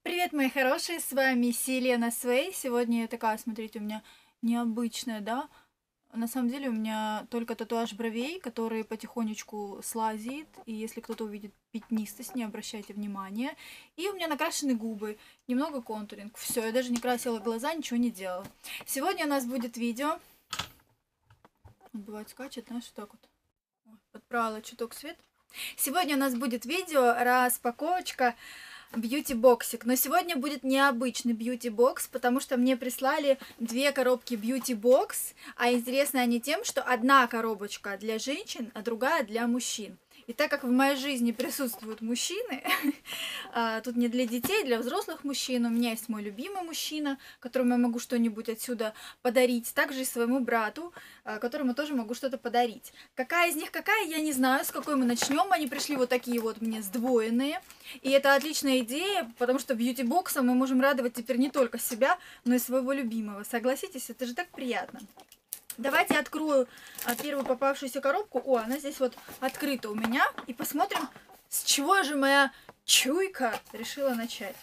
Привет, мои хорошие, с вами Селена Свей. Сегодня я такая, смотрите, у меня необычная, да? На самом деле у меня только татуаж бровей, который потихонечку слазит, и если кто-то увидит пятнистость, не обращайте внимания. И у меня накрашены губы, немного контуринг. Все, я даже не красила глаза, ничего не делала. Сегодня у нас будет видео. Бывает скачет, знаешь, вот так вот. Подправила чуток свет. Сегодня у нас будет видео распаковочка бьюти-боксик. Но сегодня будет необычный бьюти-бокс, потому что мне прислали две коробки бьюти-бокс, а интересны они тем, что одна коробочка для женщин, а другая для мужчин. И так как в моей жизни присутствуют мужчины, тут не для детей, для взрослых мужчин, у меня есть мой любимый мужчина, которому я могу что-нибудь отсюда подарить, также и своему брату, которому тоже могу что-то подарить. Какая из них какая, я не знаю, с какой мы начнем. Они пришли вот такие вот мне сдвоенные, и это отличная идея, потому что бьюти-боксом мы можем радовать теперь не только себя, но и своего любимого. Согласитесь, это же так приятно. Давайте я открою первую попавшуюся коробку. О, она здесь вот открыта у меня. И посмотрим, с чего же моя чуйка решила начать.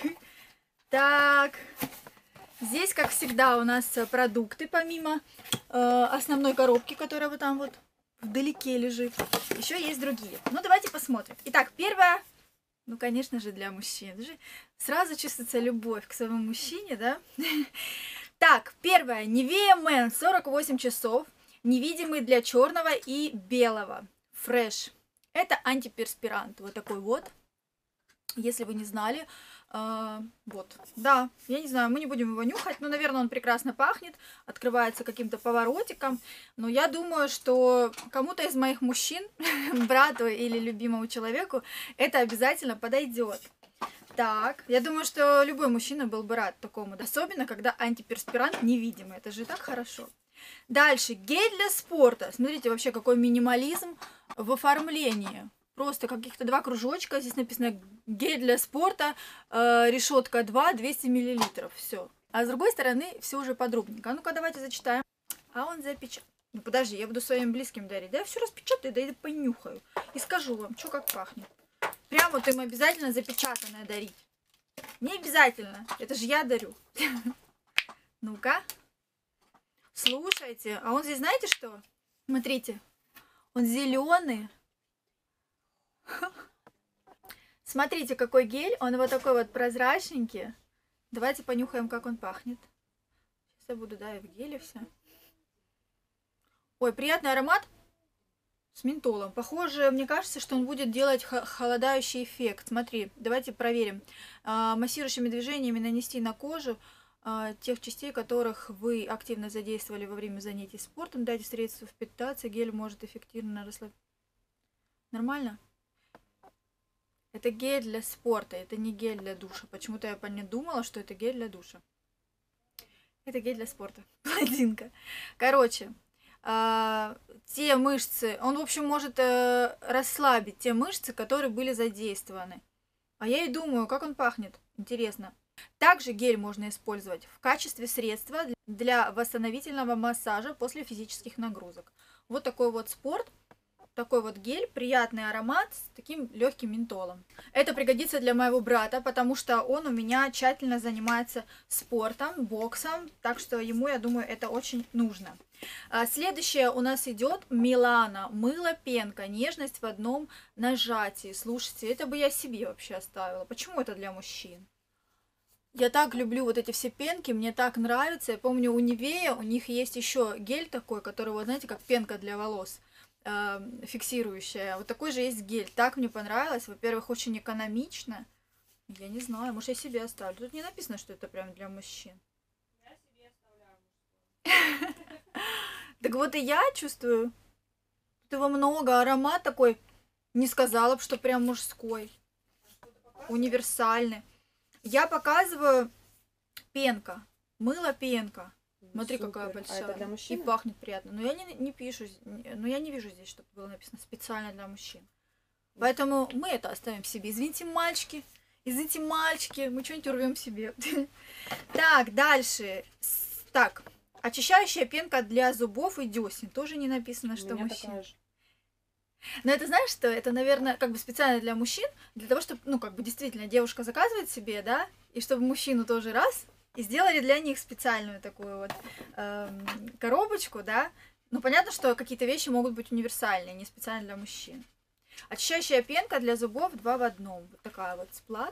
Так, здесь, как всегда, у нас продукты, помимо основной коробки, которая вот там вот вдалеке лежит. Еще есть другие. Ну, давайте посмотрим. Итак, первая, ну, конечно же, для мужчин. Сразу чувствуется любовь к своему мужчине, да? Так, первое. Nivea Men 48 часов. Невидимый для черного и белого. Fresh. Это антиперспирант. Вот такой вот. Если вы не знали. Вот. Да, я не знаю, мы не будем его нюхать. Но, наверное, он прекрасно пахнет. Открывается каким-то поворотиком. Но я думаю, что кому-то из моих мужчин, брату или любимому человеку, это обязательно подойдет. Так, я думаю, что любой мужчина был бы рад такому, особенно когда антиперспирант невидимый, это же так хорошо. Дальше, гель для спорта. Смотрите, вообще какой минимализм в оформлении. Просто каких-то два кружочка, здесь написано гель для спорта, решетка 2, 200 мл, все. А с другой стороны, все уже подробненько. А ну-ка, давайте зачитаем. А он запечатан. Ну подожди, я буду своим близким дарить. Да я все распечатаю, да и понюхаю. И скажу вам, что как пахнет. Прям вот им обязательно запечатанное дарить. Не обязательно. Это же я дарю. Ну-ка. Слушайте. А он здесь, знаете что? Смотрите. Он зеленый. Смотрите, какой гель. Он вот такой вот прозрачненький. Давайте понюхаем, как он пахнет. Сейчас я буду, да, и в геле все. Ой, приятный аромат. С ментолом. Похоже, мне кажется, что он будет делать холодающий эффект. Смотри, давайте проверим. Массирующими движениями нанести на кожу тех частей, которых вы активно задействовали во время занятий спортом. Дайте средства впитаться. Гель может эффективно расслабить. Нормально? Это гель для спорта, это не гель для душа. Почему-то я не думала, что это гель для душа. Это гель для спорта. Блондинка. Короче. Те мышцы, он, в общем, может расслабить те мышцы, которые были задействованы. А я и думаю, как он пахнет. Интересно. Также гель можно использовать в качестве средства для восстановительного массажа после физических нагрузок. Вот такой вот спорт. Такой вот гель, приятный аромат с таким легким ментолом. Это пригодится для моего брата, потому что он у меня тщательно занимается спортом, боксом, так что ему, я думаю, это очень нужно. Следующее у нас идет Милана. Мыло-пенка. Нежность в одном нажатии. Слушайте, это бы я себе вообще оставила. Почему это для мужчин? Я так люблю вот эти все пенки, мне так нравится. Я помню, у Nivea у них есть еще гель такой, который, вот знаете, как пенка для волос. Фиксирующая. Вот такой же есть гель. Так мне понравилось. Во-первых, очень экономично. Я не знаю, может, я себе оставлю. Тут не написано, что это прям для мужчин. Я себе оставляю. Так вот и я чувствую. Тут его много. Аромат такой. Не сказала бы, что прям мужской. Универсальный. Я показываю пенка. Мыло-пенка. Смотри, Супер. какая большая. А это для мужчин? И пахнет приятно. Но я не пишу, но я не вижу здесь, чтобы было написано специально для мужчин. Поэтому мы это оставим себе. Извините, мальчики. Извините, мальчики. Мы что-нибудь урвем себе. Так, дальше. Так, очищающая пенка для зубов и десен. Тоже не написано, что мужчин. Но это знаешь что? Это, наверное, как бы специально для мужчин, для того, чтобы, ну, как бы действительно девушка заказывает себе, да, и чтобы мужчину тоже раз, и сделали для них специальную такую вот коробочку, да. Ну, понятно, что какие-то вещи могут быть универсальные, не специально для мужчин. Очищающая пенка для зубов 2 в 1. Вот такая вот сплат.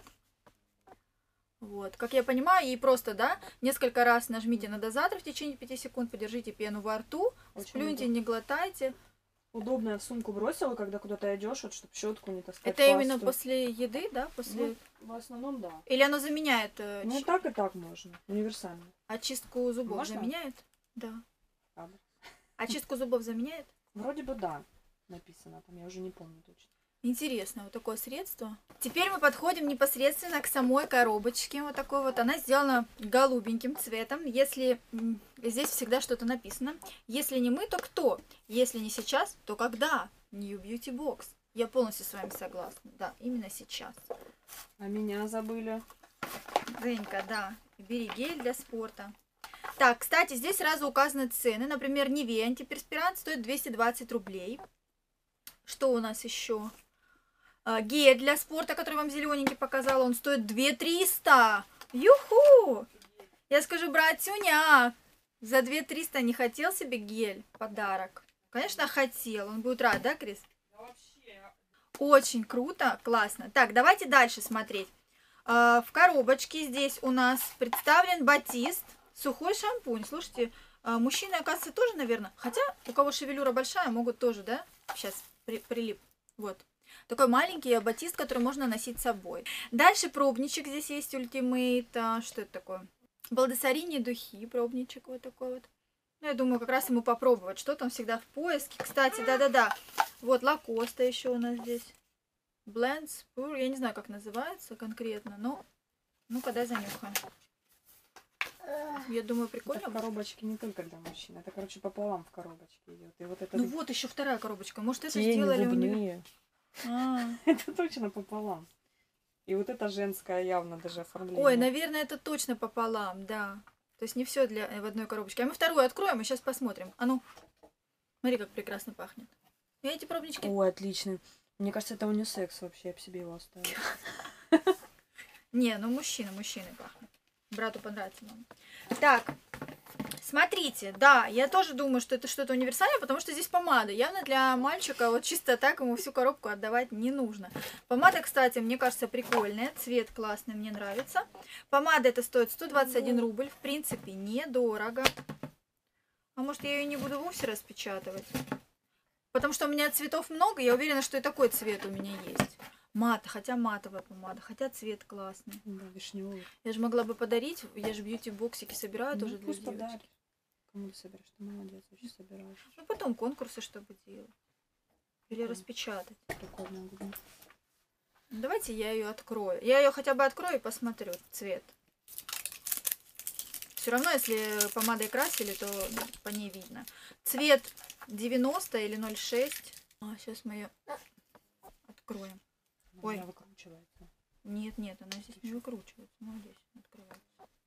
Вот, как я понимаю, и просто, да, несколько раз нажмите на дозатор в течение 5 секунд, подержите пену во рту, Очень сплюньте, удобно. не глотайте. Удобно в сумку бросила, когда куда-то идешь, вот, чтобы щетку не таскать. Это именно пасту. после еды, да, после... Ну, в основном, да. Или оно заменяет Ну, и так можно. Универсально. очистку зубов? Можно? Заменяет? Да. Правда. Очистку зубов заменяет? Вроде бы да, написано там, я уже не помню точно. Интересно, вот такое средство. Теперь мы подходим непосредственно к самой коробочке. Вот такой вот. Она сделана голубеньким цветом. Если здесь всегда что-то написано. Если не мы, то кто? Если не сейчас, то когда? New Beauty Box. Я полностью с вами согласна. Да, именно сейчас. А меня забыли. Женька, да. Бери гель для спорта. Так, кстати, здесь сразу указаны цены. Например, Nivea антиперспирант стоит 220 рублей. Что у нас еще? Гель для спорта, который вам зелененький показала, он стоит 2300. Юху! Я скажу, братюня, за 2300 не хотел себе гель подарок? Конечно, хотел. Он будет рад, да, Крис? Да вообще. Очень круто, классно. Так, давайте дальше смотреть. В коробочке здесь у нас представлен Батист, сухой шампунь. Слушайте, мужчины, оказывается, тоже, наверное, хотя у кого шевелюра большая, могут тоже, да? Сейчас прилип. Вот. Такой маленький батист, который можно носить с собой. Дальше пробничек здесь есть, ультимейт. Что это такое? Балдессарини духи, пробничек вот такой вот. Ну, я думаю, как раз ему попробовать, что там всегда в поиске. Кстати, да-да-да. Вот Лакоста еще у нас здесь. Blends Pure, я не знаю, как называется конкретно, но ну-ка, дай занюхаем. Я думаю, прикольно. Это в коробочке не только для мужчин, это, короче, пополам в коробочке идет. И вот это Ну вот еще вторая коробочка. Может, это тени сделали у них? губные. А. Это точно пополам. И вот это женское явно даже оформление. Ой, наверное, это точно пополам, да. То есть не все в одной коробочке. А мы вторую откроем и сейчас посмотрим. А ну, смотри, как прекрасно пахнет. И эти пробнички. Ой, отлично. Мне кажется, это унисекс вообще, я бы себе его оставила. Не, ну мужчины пахнет. Брату понравится, мама. Так, смотрите, да, я тоже думаю, что это что-то универсальное, потому что здесь помада. Явно для мальчика вот чисто так ему всю коробку отдавать не нужно. Помада, кстати, мне кажется, прикольная. Цвет классный, мне нравится. Помада это стоит 121 рубль. В принципе, недорого. А может, я ее не буду вовсе распечатывать? Потому что у меня цветов много, я уверена, что и такой цвет у меня есть. Мат, хотя матовая помада, хотя цвет классный. Да, вишневый. Я же могла бы подарить, я же бьюти-боксики собираю тоже для пусть девочек. подарки. Кому ты собираешь? Ты молодец, вообще собираешь. Ну, потом конкурсы, чтобы делать. Или распечатать. Прикольно губы. Давайте я ее открою. Я ее хотя бы открою и посмотрю цвет. Все равно, если помадой красили, то по ней видно. Цвет 90 или 0,6. Сейчас мы ее откроем. Ой. Она выкручивается. Нет, она здесь не выкручивается. Ну, здесь открывается.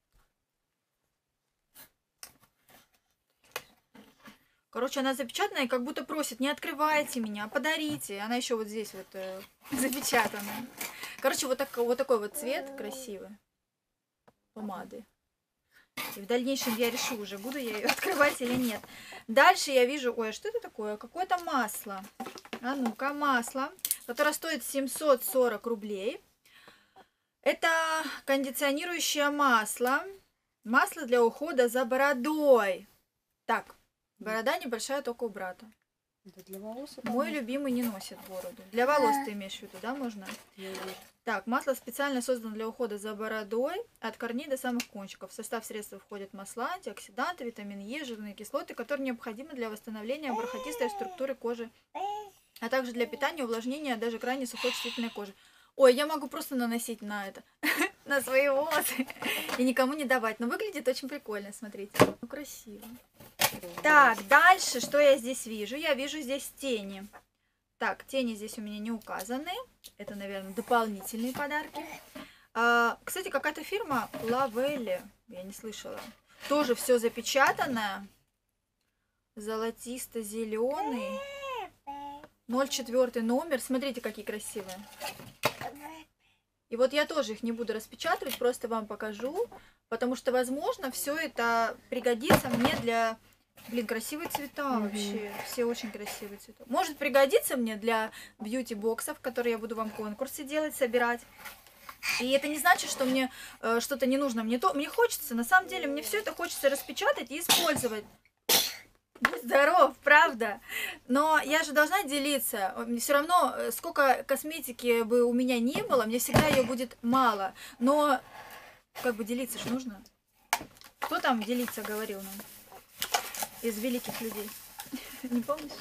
Короче, она запечатана и как будто просит, не открывайте меня, подарите. Она еще вот здесь вот запечатана. Короче, вот такой вот цвет красивый помады. И в дальнейшем я решу уже, буду я ее открывать или нет. Дальше я вижу, ой, что это такое? Какое-то масло. А ну-ка, масло, которое стоит 740 рублей. Это кондиционирующее масло. Масло для ухода за бородой. Так, борода небольшая только у брата. Это для волос? Мой любимый не носит бороду. Для волос ты имеешь в виду, да, можно? Так, масло специально создано для ухода за бородой от корней до самых кончиков. В состав средства входят масла, антиоксиданты, витамин Е, жирные кислоты, которые необходимы для восстановления бархатистой структуры кожи, а также для питания, увлажнения, даже крайне сухой чувствительной кожи. Ой, я могу просто наносить на это, на свои волосы и никому не давать. Но выглядит очень прикольно, смотрите. Ну, красиво. Так, дальше, что я здесь вижу? Я вижу здесь тени. Так, тени здесь у меня не указаны. Это, наверное, дополнительные подарки. Кстати, какая-то фирма Лавелли, я не слышала. Тоже все запечатанное. Золотисто-зеленый. 04 номер. Смотрите, какие красивые. И вот я тоже их не буду распечатывать, просто вам покажу, потому что, возможно, все это пригодится мне для... Блин, красивые цвета вообще. Все очень красивые цвета. Может пригодиться мне для бьюти-боксов, которые я буду вам конкурсы делать, собирать. И это не значит, что мне что-то не нужно. Мне хочется, на самом деле, мне все это хочется распечатать и использовать. Будь здоров, правда. Но я же должна делиться. Все равно, сколько косметики бы у меня не было, мне всегда ее будет мало. Но как бы делиться же нужно. Кто там делиться говорил нам? Из великих людей. Не помнишь?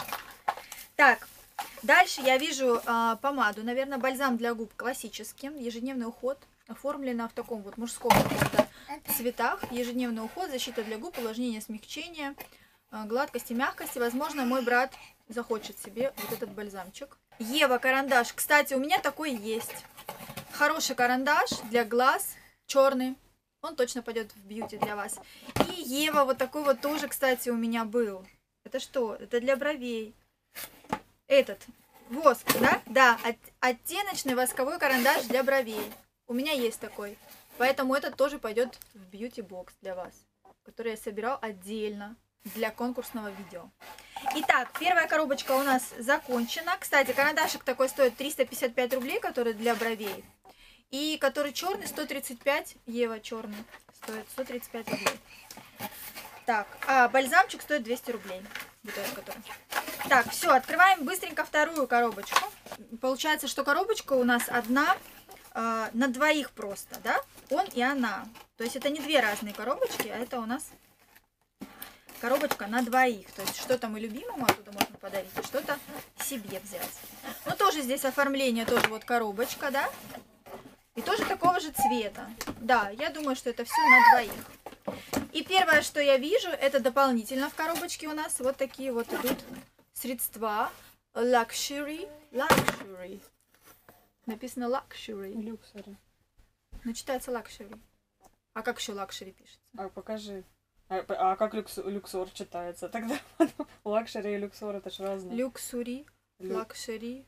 Так, дальше я вижу помаду. Наверное, бальзам для губ классический. Ежедневный уход. Оформлена в таком вот мужском цветах. Ежедневный уход, защита для губ, увлажнение, смягчение, гладкость и мягкость. И, возможно, мой брат захочет себе вот этот бальзамчик. Ева карандаш. Кстати, у меня такой есть. Хороший карандаш для глаз, черный. Он точно пойдет в бьюти для вас. И Ева вот такой вот тоже, кстати, у меня был. Это что? Это для бровей. Этот воск, да? Да, оттеночный восковой карандаш для бровей. У меня есть такой. Поэтому этот тоже пойдет в бьюти-бокс для вас, который я собирал отдельно для конкурсного видео. Итак, первая коробочка у нас закончена. Кстати, карандашик такой стоит 355 рублей, который для бровей. И который черный, 135, Ева черный, стоит 135 рублей. Так, а бальзамчик стоит 200 рублей. Вот этот, который. Так, все, открываем быстренько вторую коробочку. Получается, что коробочка у нас одна на двоих просто, да? Он и она. То есть это не две разные коробочки, а это у нас коробочка на двоих. То есть что-то мы любимому оттуда можно подарить, а что-то себе взять. Ну, тоже здесь оформление, тоже вот коробочка, да? И тоже такого же цвета. Да, я думаю, что это все на двоих. И первое, что я вижу, это дополнительно в коробочке у нас вот такие вот идут средства. Luxury. Luxury. Написано luxury. Люксори. Но читается luxury. А как еще luxury пишется? А покажи. А как люксор читается? Тогда лакшери и люксор это ж разные. Luxury. Luxury.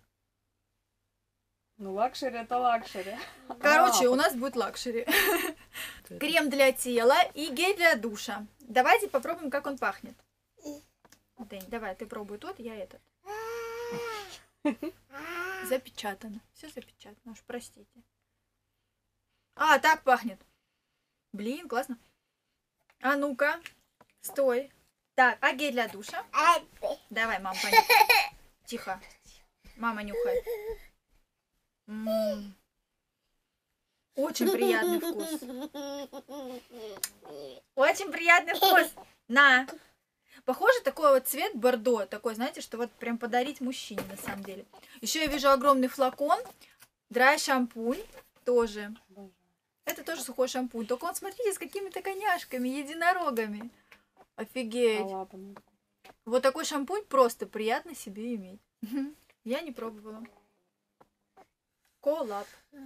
Ну, лакшери это лакшери. Короче, у нас будет лакшери. Крем для тела и гель для душа. Давайте попробуем, как он пахнет. Дэнь, давай, ты пробуй тот, я этот. Запечатано. Все запечатано, уж простите. А, так пахнет. Блин, классно. А ну-ка, стой. Так, а гель для душа? Давай, мам, понюхай. Тихо. Мама нюхает. Очень приятный вкус. Очень приятный вкус. На. Похоже, такой вот цвет бордо. Такой, знаете, что вот прям подарить мужчине на самом деле. Еще я вижу огромный флакон. Драй шампунь. Тоже. Это тоже сухой шампунь. Только он, смотрите, с какими-то коняшками, единорогами. Офигеть. Вот такой шампунь просто приятно себе иметь. Я не пробовала. Коллаб.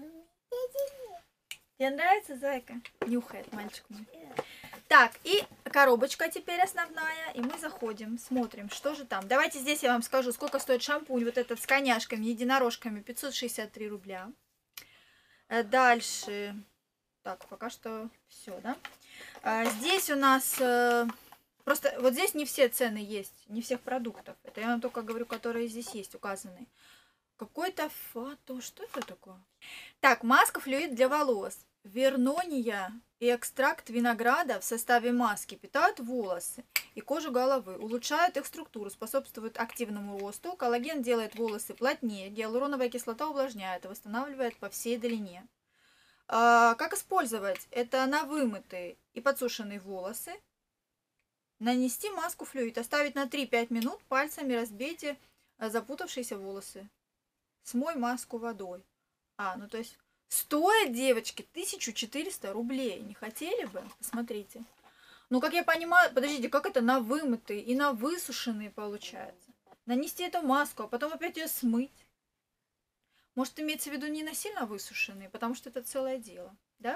Тебе нравится, зайка? Нюхает мальчик мой. Так, и коробочка теперь основная. И мы заходим, смотрим, что же там. Давайте здесь я вам скажу, сколько стоит шампунь. Вот этот с коняшками, единорожками. 563 рубля. Дальше. Так, пока что все, да? Здесь у нас... Просто вот здесь не все цены есть. Не всех продуктов. Это я вам только говорю, которые здесь есть указаны. Какой-то фото. Что это такое? Так, маска флюид для волос. Вернония и экстракт винограда в составе маски питают волосы и кожу головы, улучшают их структуру, способствуют активному росту. Коллаген делает волосы плотнее, гиалуроновая кислота увлажняет и восстанавливает по всей длине. Как использовать? Это на вымытые и подсушенные волосы. Нанести маску флюид, оставить на 3-5 минут, пальцами разбейте запутавшиеся волосы. Смой маску водой. Ну то есть стоит, девочки, 1400 рублей. Не хотели бы? Посмотрите. Ну, как я понимаю, подождите, как это на вымытые и на высушенные получается? Нанести эту маску, а потом опять ее смыть. Может, имеется в виду не на сильно высушенные, потому что это целое дело, да?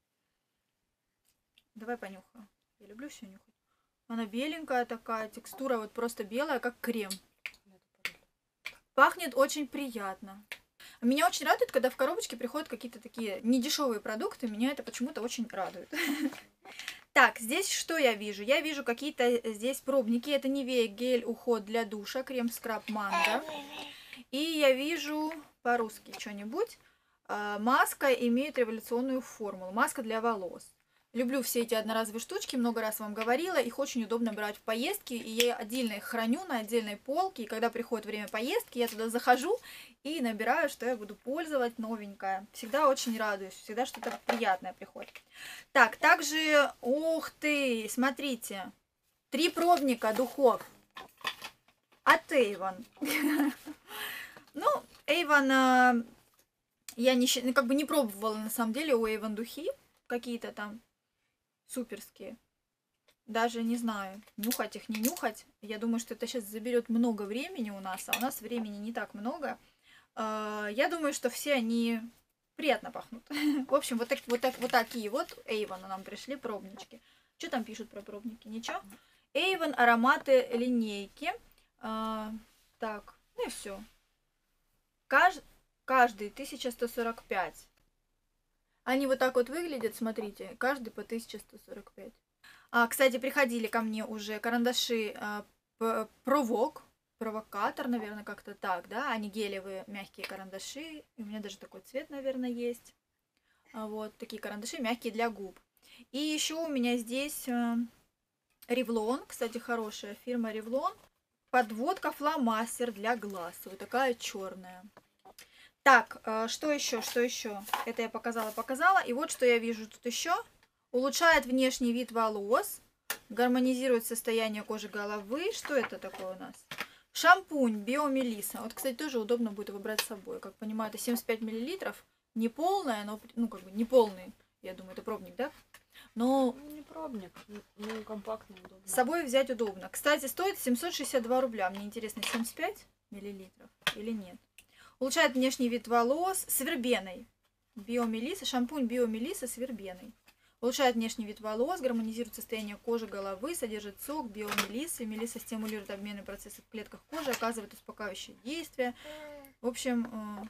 Давай понюхаю. Я люблю все нюхать. Она беленькая такая, текстура вот просто белая, как крем. Пахнет очень приятно. Меня очень радует, когда в коробочке приходят какие-то такие недешевые продукты. Меня это почему-то очень радует. Так, здесь что я вижу? Я вижу какие-то здесь пробники. Это Nivea гель уход для душа, крем-скраб манго. И я вижу по-русски что-нибудь. Маска имеет революционную формулу. Маска для волос. Люблю все эти одноразовые штучки, много раз вам говорила. Их очень удобно брать в поездки. И я отдельно их храню на отдельной полке. И когда приходит время поездки, я туда захожу и набираю, что я буду пользовать новенькое. Всегда очень радуюсь, всегда что-то приятное приходит. Так, также, ух ты, смотрите. 3 пробника духов от Avon. Ну, Avon я не пробовала на самом деле у Avon духи. Какие-то там суперские. Даже не знаю, нюхать их, не нюхать. Я думаю, что это сейчас заберет много времени у нас, а у нас времени не так много. Я думаю, что все они приятно пахнут. В общем, вот такие вот Avon нам пришли пробнички. Что там пишут про пробники? Ничего. Avon ароматы линейки. Так, ну и все. Каждый 1145. Они вот так вот выглядят, смотрите, каждый по 1145. Кстати, приходили ко мне уже карандаши провокатор, наверное, как-то так, да, они гелевые, мягкие карандаши, и у меня даже такой цвет, наверное, есть. Вот, такие карандаши мягкие для губ. И еще у меня здесь Revlon, кстати, хорошая фирма Revlon, подводка фломастер для глаз, вот такая черная. Так, что еще? Это я показала. И вот что я вижу тут еще. Улучшает внешний вид волос, гармонизирует состояние кожи головы. Что это такое у нас? Шампунь Биомелиса. Вот, кстати, тоже удобно будет выбрать с собой. Как понимаю, это 75 мл. Не полная, но, ну, как бы не полный. Я думаю, это пробник, да? Но... Не пробник, ну, компактно, удобно. С собой взять удобно. Кстати, стоит 762 рубля. Мне интересно, 75 миллилитров или нет? Улучшает внешний вид волос с вербеной. Биомелиса, шампунь Биомелиса с вербеной. Улучшает внешний вид волос, гармонизирует состояние кожи головы, содержит сок биомелисы. Мелиса стимулирует обменные процессы в клетках кожи, оказывает успокаивающее действие. В общем,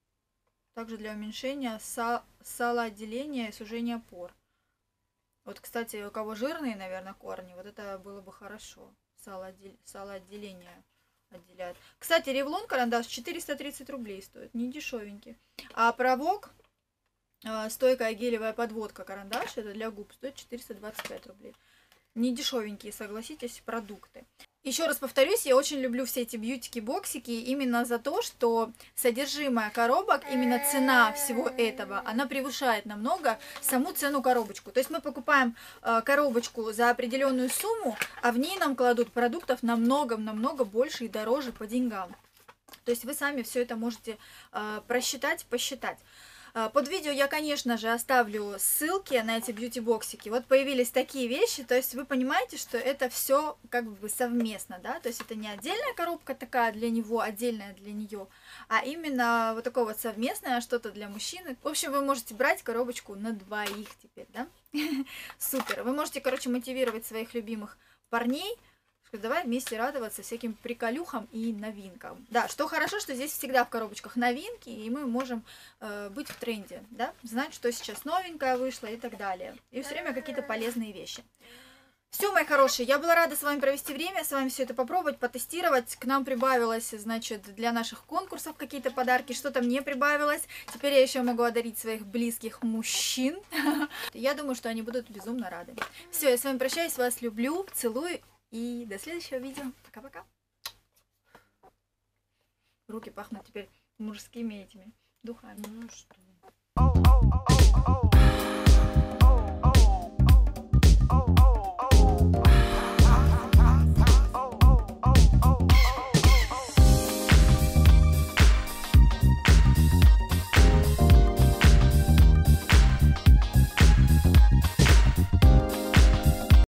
также для уменьшения салоотделения и сужения пор. Вот, кстати, у кого жирные, наверное, корни, вот это было бы хорошо. Салоотделение отделяет. Кстати, Revlon карандаш 430 рублей стоит, не дешевенький. А Провок, стойкая гелевая подводка карандаш, это для губ, стоит 425 рублей. Не дешевенькие, согласитесь, продукты. Еще раз повторюсь, я очень люблю все эти бьютики-боксики именно за то, что содержимое коробок, именно цена всего этого, она превышает намного саму цену коробочку. То есть мы покупаем коробочку за определенную сумму, а в ней нам кладут продуктов намного больше и дороже по деньгам. То есть вы сами все это можете просчитать, посчитать. Под видео я, конечно же, оставлю ссылки на эти бьюти-боксики. Вот появились такие вещи, то есть вы понимаете, что это все как бы совместно, да, то есть это не отдельная коробка такая для него, отдельная для нее, а именно вот такое вот совместное, что-то для мужчины. В общем, вы можете брать коробочку на двоих теперь, да? Супер. Вы можете, короче, мотивировать своих любимых парней, давай вместе радоваться всяким приколюхам и новинкам. Да, что хорошо, что здесь всегда в коробочках новинки, и мы можем быть в тренде, да, знать, что сейчас новенькое вышло и так далее. И все время какие-то полезные вещи. Все, мои хорошие, я была рада с вами провести время, с вами все это попробовать, потестировать. К нам прибавилось, значит, для наших конкурсов какие-то подарки, что-то мне прибавилось. Теперь я еще могу одарить своих близких мужчин. Я думаю, что они будут безумно рады. Все, я с вами прощаюсь, вас люблю, целую. И до следующего видео. Пока-пока. Руки пахнут теперь мужскими этими духами. Ну что?